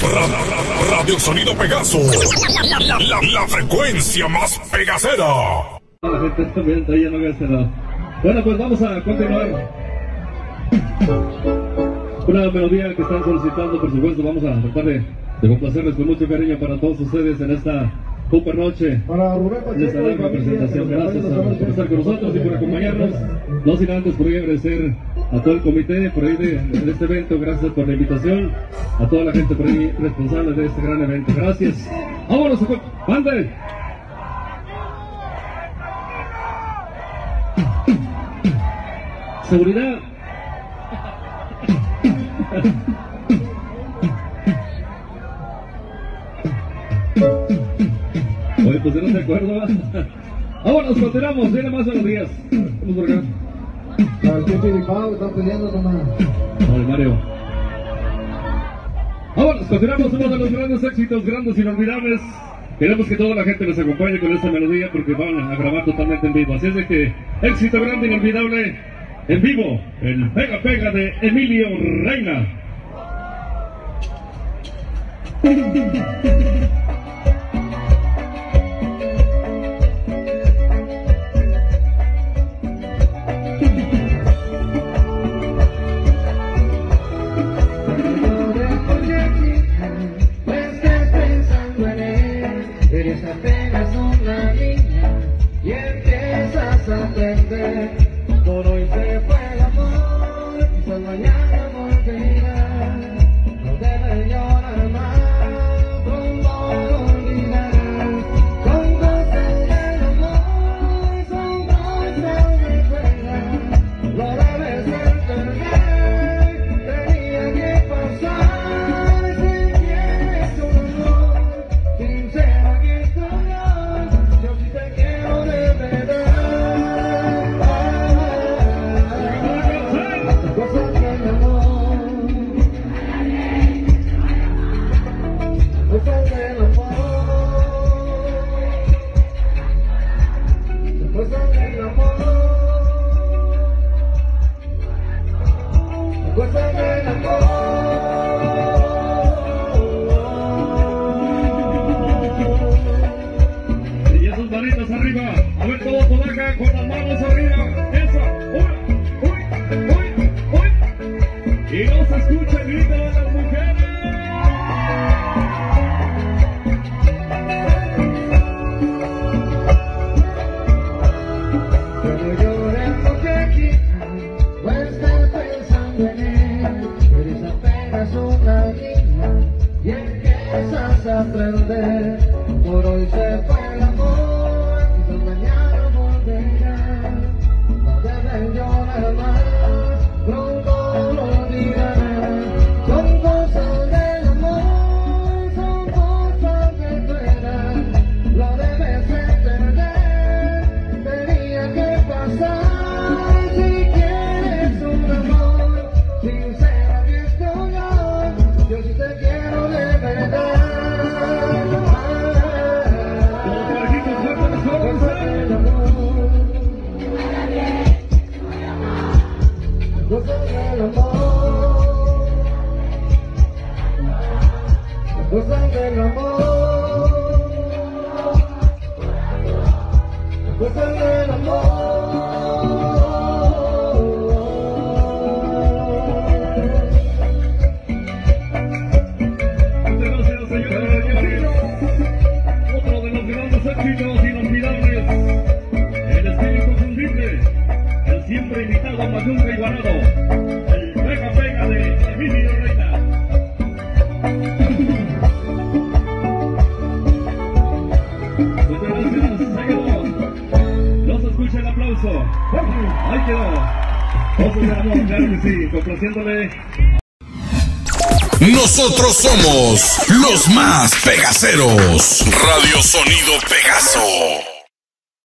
Radio Sonido Pegaso. La frecuencia más pegacera. La gente también ahí ya no había cerrado. Bueno, pues vamos a continuar. Una melodía que están solicitando, por supuesto, vamos a tratar de complacerles con mucho cariño para todos ustedes en esta super noche. Para Rubén Pacheco, en esta larga presentación. Gracias por estar con nosotros y por acompañarnos. No sin antes por ahí agradecer a todo el comité por ahí de este evento. Gracias por la invitación. A toda la gente por ahí responsable de este gran evento. Gracias. ¡Vámonos! ¡Mande! Seguridad. Oye, pues no se acuerda. Vámonos, continuamos. Viene más melodías. Vamos por acá. Al que Piripao está pidiendo nomás. Vale, Mario. Vámonos, continuamos. Uno de los grandes éxitos, grandes inolvidables. Queremos que toda la gente nos acompañe con esta melodía porque van a grabar totalmente en vivo. Así es de que éxito grande, inolvidable, en vivo, el Pega Pega de Emilio Reina. Eres apenas una niña y empiezas a aprender. Por hoy se fue el amor, quizás mañana volverá. No debes llorar más, pronto lo olvidarás. Son cosas del amor, son cosas de fuera. Lo debes entender, tenía que pasar. Si quieres un amor sincero, aquí estoy yo sí te quiero de verdad. Cosas del amor, cosas del amor, cosas del amor, cosas del amor. Y esas manitas arriba, a ver todo por acá con las manos arriba. Esa, uy. Y no se escucha el grito de las mujeres. Pero llores muchachita, no estés pensando en él. Eres apenas una niña y empiezas a aprender. Por hoy se fue el amor, quizás mañana volverá. No debes llorar más, pronto lo olvidarás. Son cosas del amor, son cosas de fuera. Lo debes entender, tenía que pasar. Si quieres un amor sincero, aquí estoy yo sí te quiero de verdad. Cosas del amor, cosas del amor, cosas del amor. Gracias, señores y señores. Otro de los grandes éxitos inolvidables, el estilo inconfundible, el siempre invitado Mayunga y Guarado, el Pega Pega de Emilio Reina. Muchas gracias, seguimos. No se escucha el aplauso. Ahí quedó. Voces del amor, claro que sí, complaciéndole. Nosotros somos los más pegaceros. Radio Sonido Pegaso.